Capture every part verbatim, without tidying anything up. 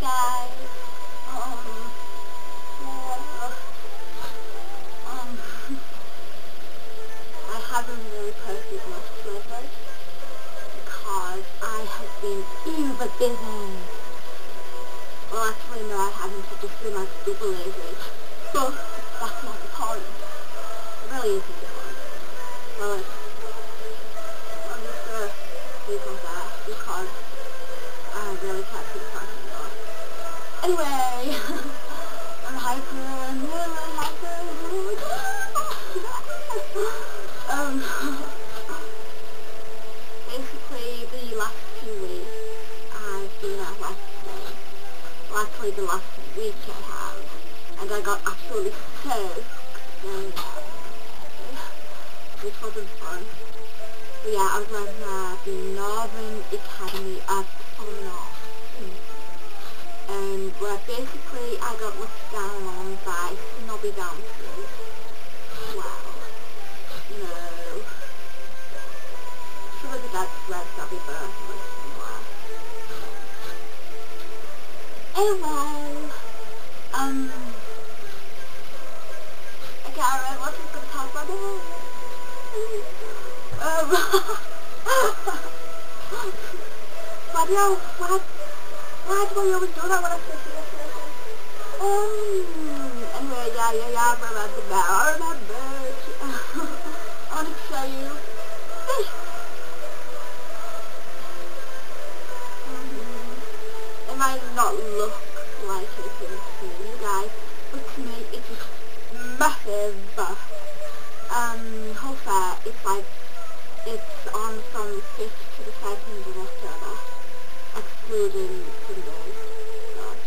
guys. Um, yeah, um, I haven't really posted much lately because I have been uber busy. Well, actually, no, I haven't. I've just been like super lazy. But that's not the point. It really isn't the point. Well, I'm just gonna leave on that because I really can't keep talking anymore. Anyway, I'm hyper and really hyper. um, basically, the last few weeks I've been at Let's Play. Well, actually, the last week I have, and I got absolutely pissed doing that, which wasn't fun. But yeah, I was learning at the Northern Academy at North. And where basically I got looked down on by snobby dancers. Wow. No. Some of the dads read snobby birth somewhere. Anyway, um, I can't remember what I was going to talk about now. Um, why do you, why, why do I always do that when I say this? Um, anyway, yeah, yeah, yeah, I remember now, I remember. I want to show you this. Um, it might not look like it to you guys, but to me it's just massive. Um, whole fair, it's like, it's on from the fifth to the second of October, excluding Sundays. God.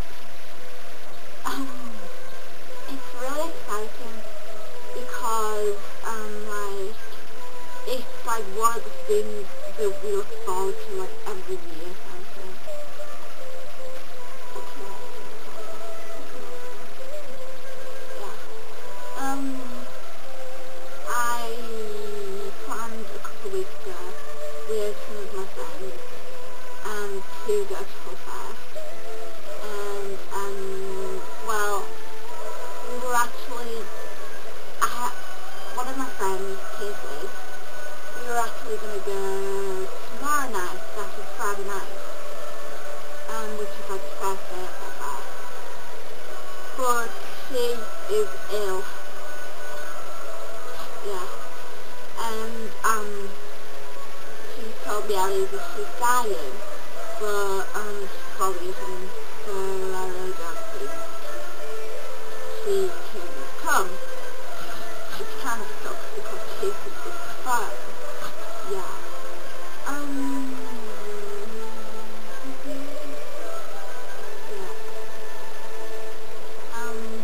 Um, it's really exciting because, um, like, it's like one of the things that we look forward to, like, every year, kind of thing. Yeah. Um, I planned a couple of weeks ago with some of my friends um, to go to Full Fair. And, um, well, we were actually, I had, one of my friends, Casey, we were actually going to go tomorrow night, that is Friday night, um, which is like the first day of Full Fair. But she is ill. Yeah. And, um, she told me earlier that she's dying, but, um, she's probably using, so I really don't think she can come, which kind of sucks because she's a big fan. Yeah. Um, yeah. Um,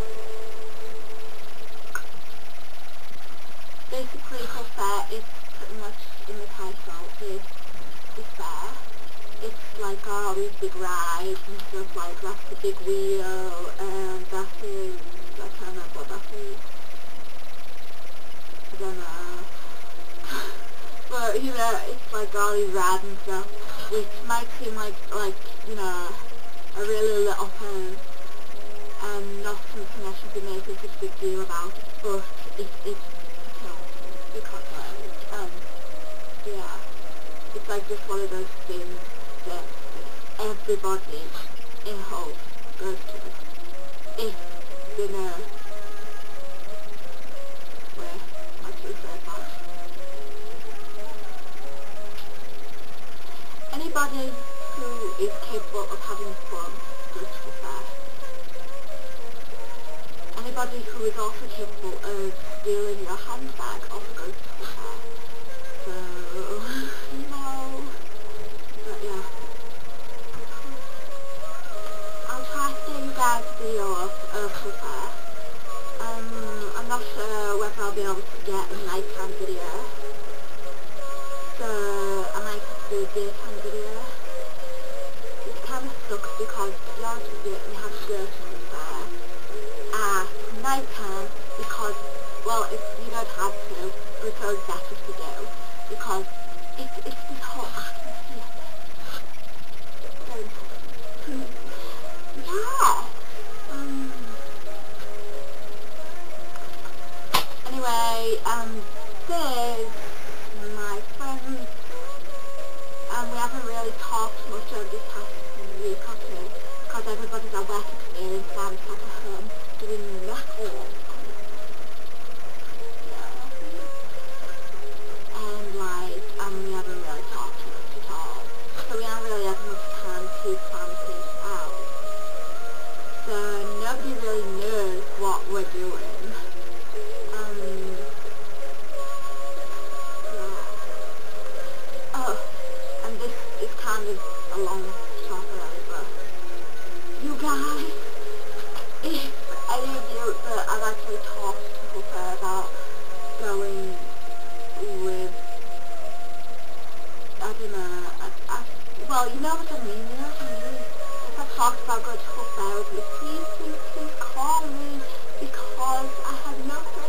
basically, Full Fair is pretty much in the title, is the fair. It's like all these big rides and stuff, like that's the big wheel, and that is, I can't remember what that is. I don't know. But, you know, it's like all these rides and stuff, which might seem like, like, you know, a really little thing, and not something I should be making such a big deal about, but it, it's because like, um, yeah, it's like just one of those things that everybody in Hull goes to, if they know where actually so far. Anybody who is capable of having fun goes to the fair. Anybody who is also capable of stealing your handbag also goes to the fair. So, no. But yeah. I'll try to get you guys a video of, of the fair. Um, I'm not sure whether I'll be able to get a nighttime video. So, I might have to do a daytime video. It kind of sucks because, to be honest with you, we have to go to the fair at night time because, well, if you don't have to, because that's just talked much over this past week or two, because everybody's at work experience and I'm stuck at home doing nothing. And like, um, we haven't really talked much at all. So we haven't really had much time to plan things out. So nobody really knows what we're doing. Um, yeah. Oh, and this is kind of a long shot already, but you guys, if any of you that I've actually talked to Whooperz about going with, I don't know, I, I, well, you know what I mean, you know what I mean? If I talked about going to Whooperz with you, please, please, please call me, because I have no